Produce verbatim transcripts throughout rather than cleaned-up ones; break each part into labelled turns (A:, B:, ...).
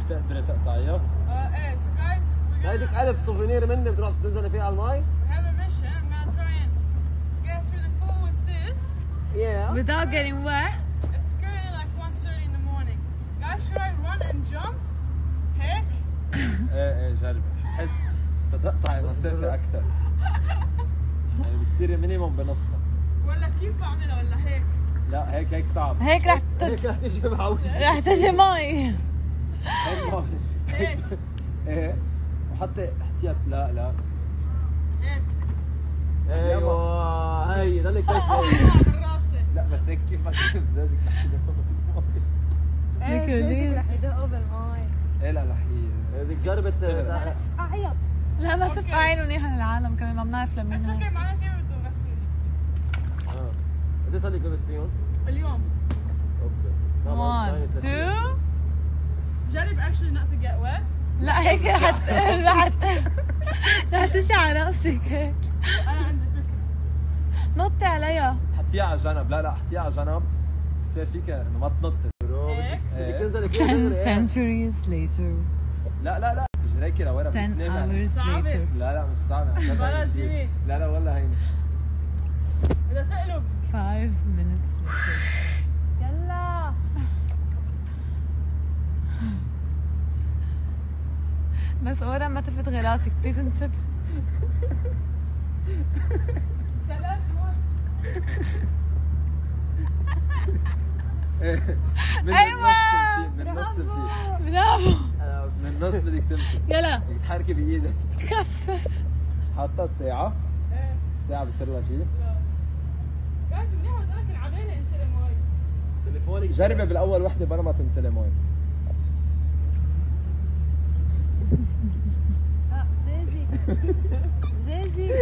A: بتقدري تقطعيها؟
B: اه ايه so guys
C: هيديك ألف سوفينير مني بتروح تنزلي فيها على المي.
B: we have a mission. I'm gonna try and get through the pool with this.
C: Yeah.
D: Without getting wet.
B: It's currently like one thirty in the morning. Guys, should I run and jump? هيك؟
A: ايه ايه جربي، بحس بتقطعي مسافة أكثر. يعني بتصيري مينيموم بنصها.
B: ولا كيف بعملها ولا هيك؟
A: لا هيك هيك صعب.
D: هيك رح
C: هيك رح تيجي مع وشك.
D: رح تجي مي.
A: هيك ما
B: هيك.
A: ايه وحتى احتياط. لا لا
B: هيك.
C: ايوه هي ضلك بس.
B: من راسي.
A: لا بس هيك كيف ما كنت لازم تحكي
D: هيك
E: ايه رح يدقوا بالماي.
A: ايه لا رح
C: بدك تجربي
E: اعيط.
D: لا ما تفقعين ونيها للعالم كمان ما بنعرف
B: It's
D: لمين
B: okay
D: هي.
B: معنا كيف بدهم يغسلوني؟
C: اه قد صار لك بمسيون؟
B: اليوم.
C: اوكي.
D: one two.
B: جرب actually not to get wet.
D: لا هيك رح ت- رح ت- رح تشي على راسك هيك.
B: أنا عندي فكرة.
D: نطي عليها.
A: حطيها على جنب. لا لا حطيها على جنب بصير فيك انه ما تنطي.
B: هيك؟
C: بدك تنزلي
D: ten
C: كده.
D: centuries later.
A: لا لا لا اجريكي لورا
D: ten
A: بتنام.
D: hours
B: صعبة.
D: later.
A: لا لا مش صعبة.
B: ولا جيمي.
A: لا لا والله هينة.
B: إذا تقلب.
D: five minutes later.
E: يلا.
D: بس أورا ما تفتغي راسك بليز انتبه.
B: ثلاث
A: ايه من
D: أيوة.
A: النص تمشي. من النص تمشي.
D: برافو.
A: من النص بدك تمشي.
D: يلا.
A: بدك تحركي بايدك.
D: كفي.
A: حاطة الساعة.
B: ايه.
A: الساعة بصير لها شيء.
B: لا. جايز منيح وزنك العبالة انت الماي.
C: تليفونك
A: جربي بالاول وحدة بلا ما تنتلي مي.
E: لا زازي. زازي.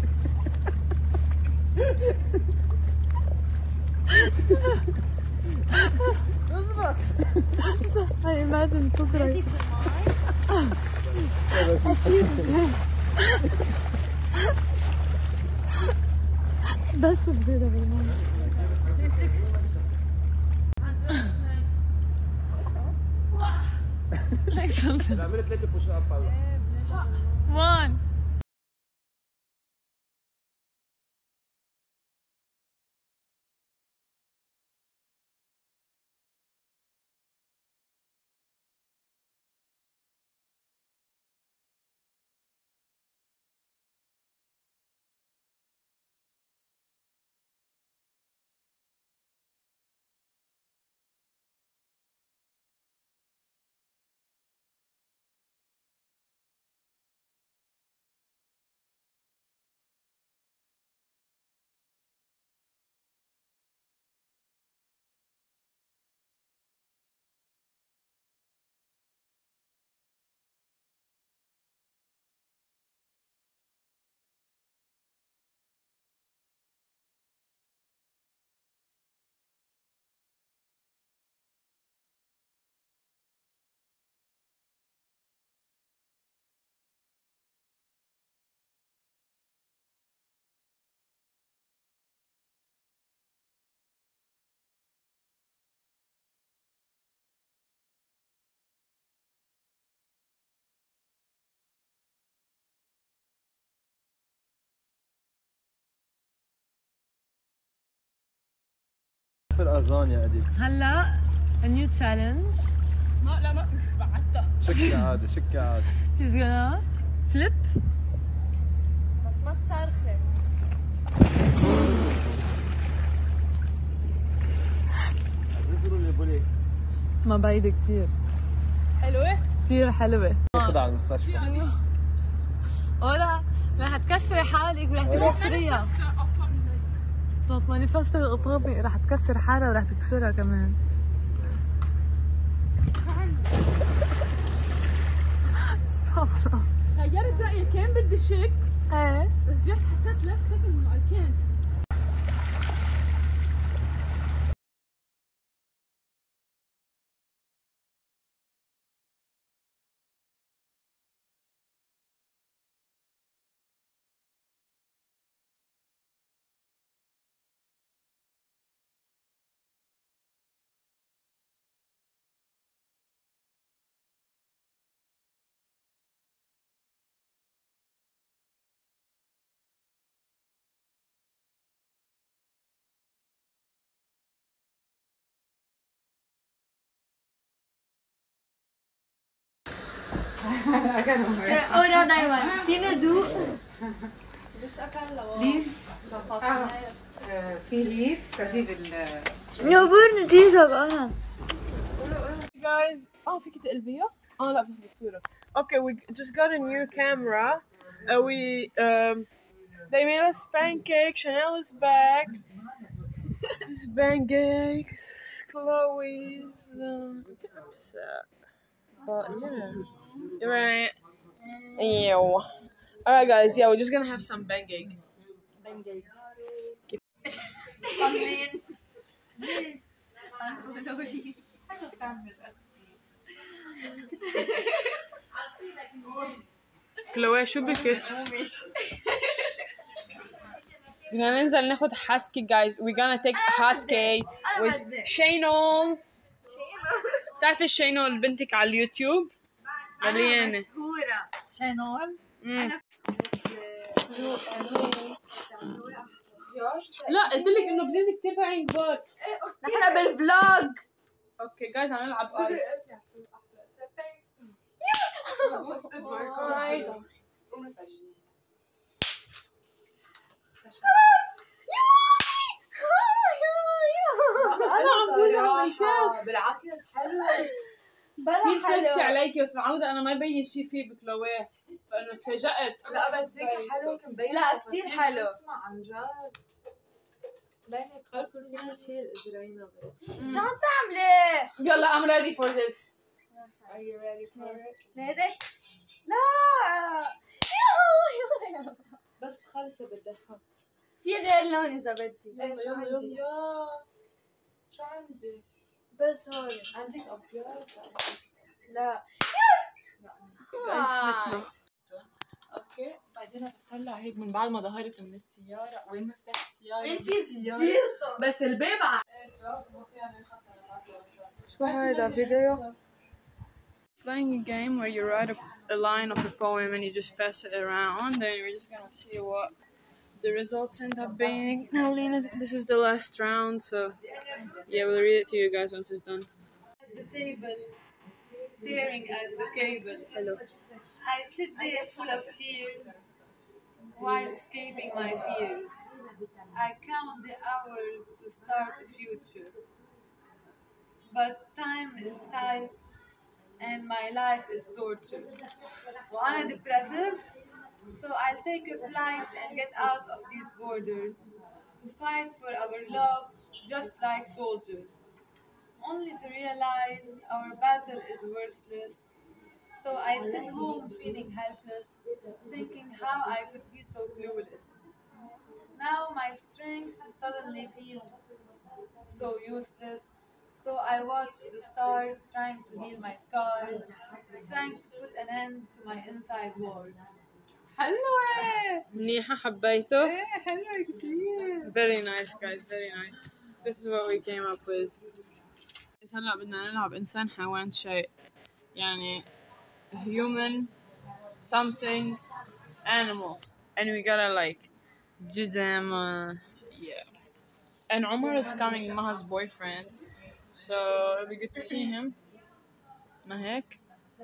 B: اظبط.
D: I imagine صدرك. بس صغيرة بالماء. Like something.
C: اعملي ثلاثة بوش اب هلا.
D: One.
A: في الأذان يا أديب.
D: هلا a new challenge.
B: ما لا ما بعدتها.
A: شكي عادي شكي عادي.
D: She's gonna flip.
E: بس ما تصرخي.
C: نزلوا للبوليك.
D: ما بعيدة كتير.
B: حلوة؟
D: كتير حلوة.
A: اخذها على المستشفى.
D: أورا رح تكسري حالك ورح تكسريها. صوت مانيفست الإطرابي رح تكسر حالها ورح تكسرها كمان. استغفر الله.
B: غيرت رأيي كان بدي شك
D: ايه
B: بس رجعت حسيت لا سكند انه I can't.
E: اورا دايما فينا ذوق
F: في ليد تجيب ال
D: يا برني جيزك انا.
B: Guys, oh, فيك تقلبيها؟ اه لا بتاخد الصورة. Okay, we just got a new camera. Uh, we um, they made us pancakes. Chanel is back. It's pancakes. Chloe's um, upset. But yeah, right. Ew. Alright, guys. Yeah, we're just gonna have some pancake. كلوي شو بك؟ بدنا ننزل ناخد حاسكي guys. We're gonna take حاسكي with شينول. بتعرفي شينول بنتك على اليوتيوب؟ مليانة.
E: مشهورة
D: شينول.
B: مم. لا قلت لك انه بزيزي كثير طالعين كبار.
E: نحن بالفلوج.
B: اوكي جايز هنلعب اي. انا عم برجع من الكاف.
F: بالعكس حلو
B: كثير سكسي عليكي بس معودة انا ما يبين شيء فيه بكلويه فانه تفاجأت.
F: لا بس هيك حلو يمكن مبين
E: لا كثير حلو.
F: اسمع عن جد باينه تخلص فينا تشيل اجرينا
E: شو عم تعملي؟
B: يلا I'm ready for this.
F: Are you ready for it؟
E: هيدك لا يا
F: بس خلصي بالدخان
E: في غير لون اذا بدي.
F: شو عندي؟ شو عندي؟
E: بس هون
F: عندك ابيض؟
E: لا
B: اسمتنا. اوكي بعدين بطلع هيك من بعد ما ظهرت من السيارة. وين مفتاح السيارة؟
E: وين في سبيرتو
B: بس الباب ع-
D: شو هيدا فيديو؟
B: Playing a game where you write a, a line of a poem and you just pass it around, then we're just gonna see what the results end up being. Now, Lena, this is the last round, so yeah, we'll read it to you guys once it's done.
G: The table, staring at the cable.
B: Hello.
G: I sit there full of tears while escaping my fears. I count the hours to start a future. But time is tight and my life is torture. وأنا depressive, so I'll take a flight and get out of these borders to fight for our love just like soldiers. Only to realize our battle is worthless. So I sit home feeling helpless, thinking how I could be so clueless. Now my strength suddenly feels so useless. So I watch the stars trying to heal my scars, trying to put an end to my inside wars.
B: حلوة. منيحة حبيته.
G: إيه حلوة كتير.
B: Very nice guys, very nice. This is what we came up with. بس هلا بدنا نلعب إنسان حيوان شيء. يعني human, something, animal, and we gotta like do them. Uh, yeah. And Omar is coming, Maha's boyfriend, so it'll be good to see him. ما هيك؟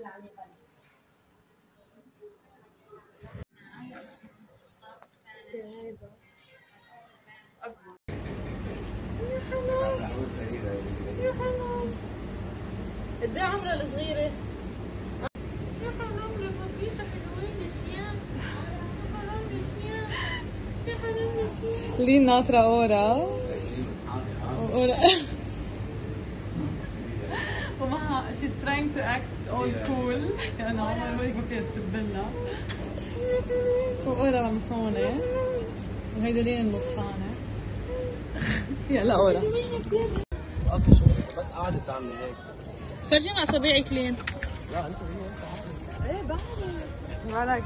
G: قد ايه عمرها الصغيرة؟ يا حرام لطيفة حلوين نسيان. يا حرام نسيان. يا حرام نسيان.
D: لين ناطرة أورا وأورا ومعها she's trying to act all cool يعني عمر هيك ما فيها تسبلنا وأورا ممحونة وهيدا لين المصحانة. يلا أورا
C: اوكي شو بس قاعدة بتعملي هيك.
B: فرجينا أصابعك لين.
C: لا انت
D: ايه بعرف ولا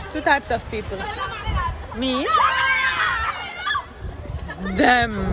D: Two types of people. Me. Them.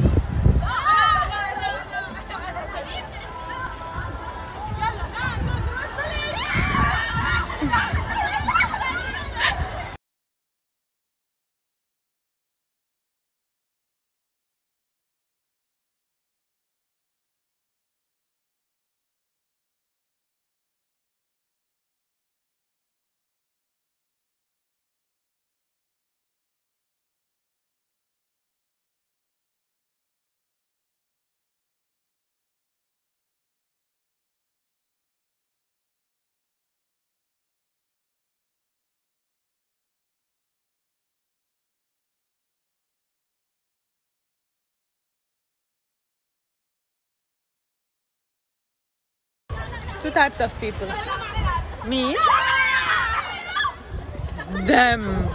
D: Two types of people. Me. Them.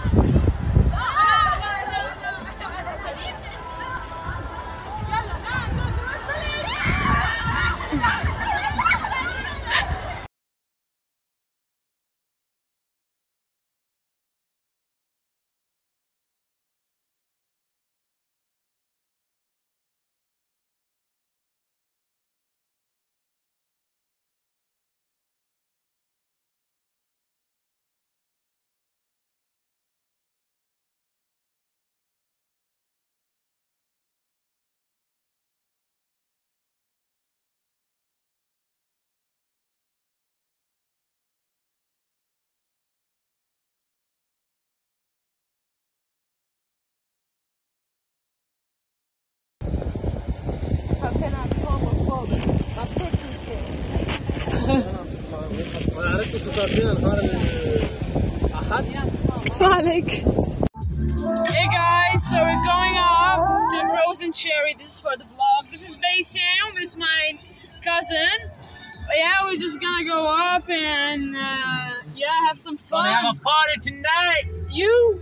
B: Hey guys, so we're going up to Frozen Cherry. This is for the vlog. This is Bassam, this is my cousin. But yeah, we're just gonna go up and uh, yeah, have some fun.
A: Gonna have a party tonight.
B: You.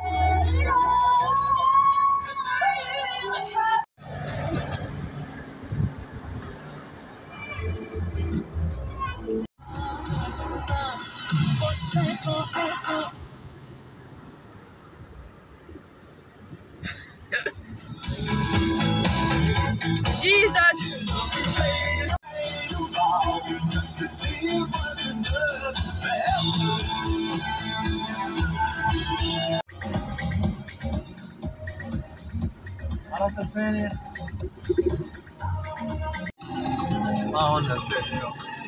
B: Jesus!
A: خلاص الثانية ما هون الثانية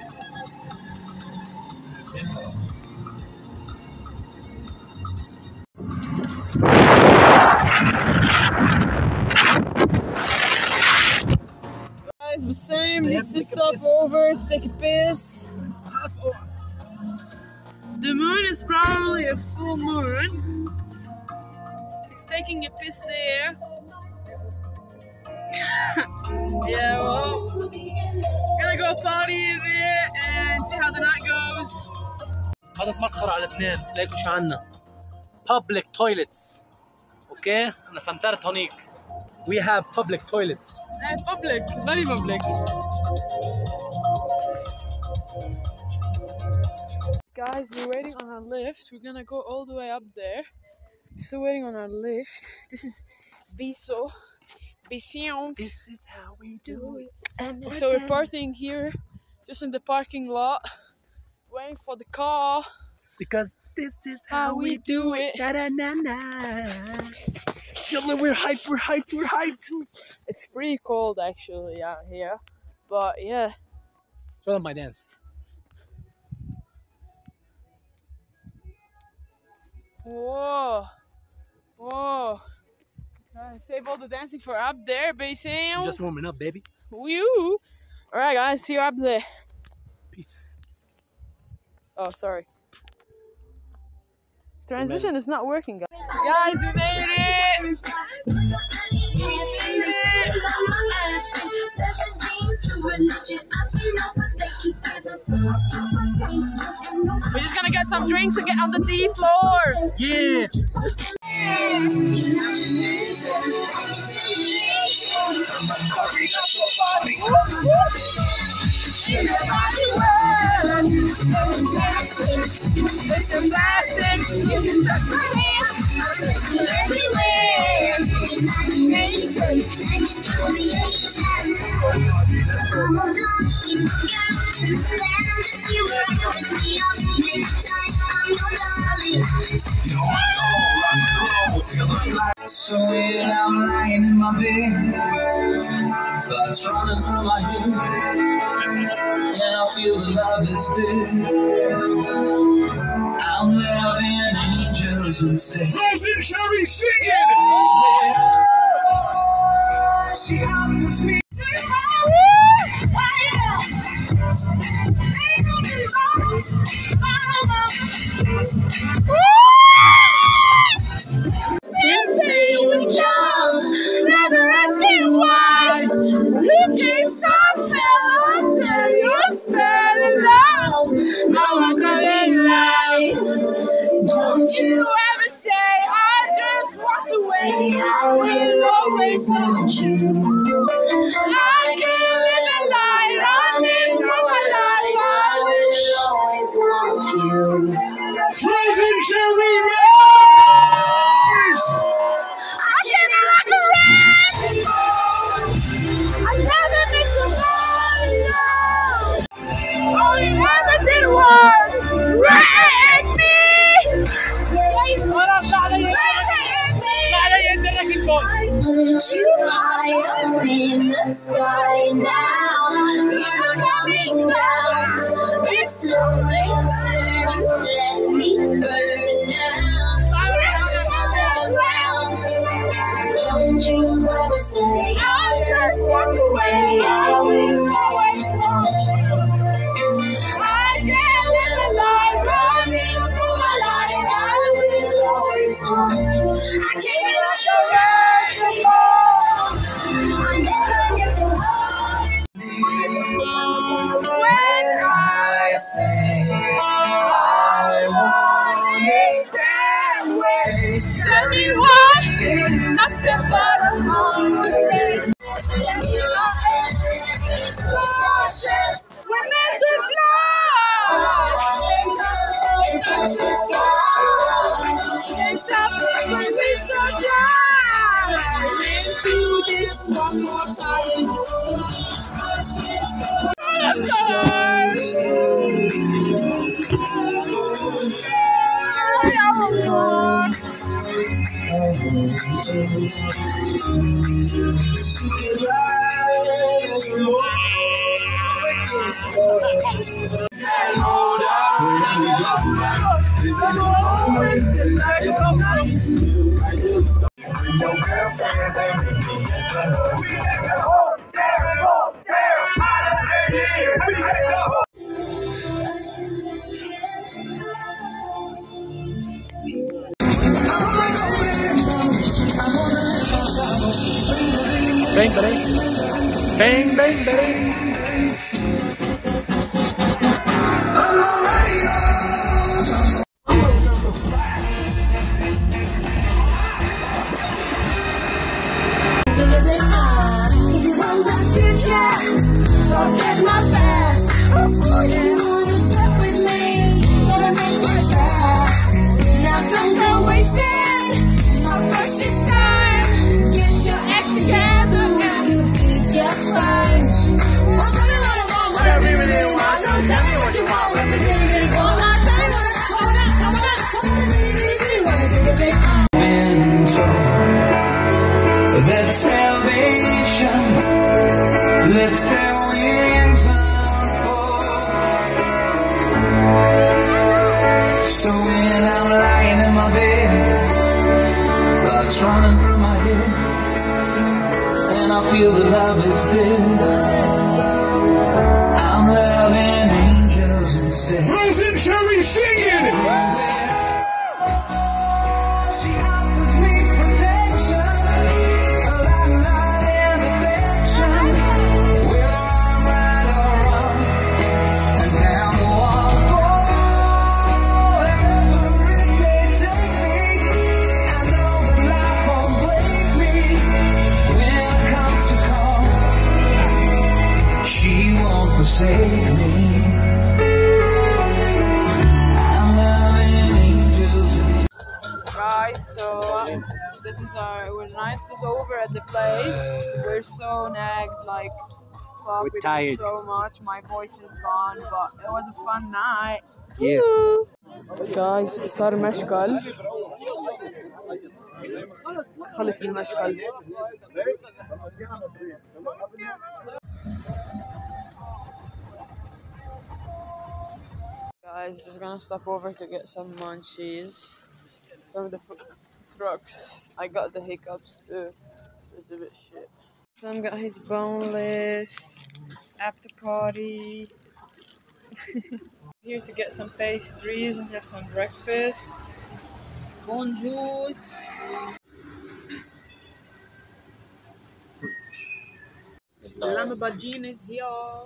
B: Guys, Bassam needs to stop over to take a piss. The moon is probably a full moon. He's taking a piss there. Yeah, well, gonna go party a bit and see how the night goes.
A: هذا مسخرة على الاثنين، ليكوا شو عنا public toilets. اوكي انا فنترت هونيك. We have public toilets.
B: Uh, public, very public. Guys, we're waiting on our lift. We're gonna go all the way up there. We're still waiting on our lift. This is Biso. Bision.
A: This is how we do it. And
B: So we're partying here, just in the parking lot, waiting for the car.
A: Because this is
B: How
A: how
B: we
A: we
B: do
A: do
B: it.
A: it. Da-da-na-na. Yalla, we're hyped, we're hyped, we're hyped.
B: It's pretty cold actually out here, but yeah.
A: Show them my dance.
B: Whoa, whoa. Guys, save all the dancing for up there, Bassam.
A: I'm just warming up, baby.
B: Woo! Alright, guys, see you up there.
A: Peace.
B: Oh, sorry. Transition is not working, guys. Guys, we made it! We're just gonna get some drinks and get on the D floor.
A: Yeah.
B: It's a plastic
H: So when I'm lying in my bed, thoughts running through my head, and I feel the love is dead, I'm loving angels instead.
I: Frozen Cherry singing!
H: She offers me
B: Simply young, never asking why. Looking some fell under your spell of love. Now I'm coming light. Don't you ever say I just walked away. I will always want you. I can't live a lie running from my life. I will always want you.
I: Frozen Cherry Rise!
B: I came in like a wrecking ball. I never meant to fall in love. All you ever did was wreck me. I put you higher in the sky now. You're not coming down. It's slowly turning. Let me burn now. Ashes on the ground. Don't you ever say I'll just walk away. I will always want you. I can't live a life running for my life. I will always want you. I came in like a wrecking ball. I never get so hard. When I say I want it that way, tell me what? Nothing but a heartache. We're meant to fly. Touch the sky. It's up when we so fly. Let's do this one more time.
A: Bang, bang, bang, bang, bang.
B: Forget my past. You wanna get with me, gotta make it fast. Now don't go wasting my precious time. Get your act together and you'll be just fine. Well, tell me what I want, what I really, really want. Don't tell me what you want, what you really, really want. Now tell me what I want, what I, what I, what I really, really, really want. Is it
H: that salvation, let's their wings unfold. So when I'm lying in my bed, thoughts running through my head, and I feel the love is dead, I'm loving angels instead.
I: Frozen Cherry singing!
H: Forsake me. I'm loving
B: uh, when night is over at the place, we're so nagged, like, fuck,
A: We're
B: we
A: tired.
B: did so much, my voice is gone, but it was a fun night.
A: Yeah.
B: Guys, صار مشكل. خلص المشكل. Guys, just gonna stop over to get some munchies from the food trucks. I got the hiccups too, so it's a bit shit. Some got his boneless after party. Here to get some pastries and have some breakfast. Bonjour. The Lamborghini is here.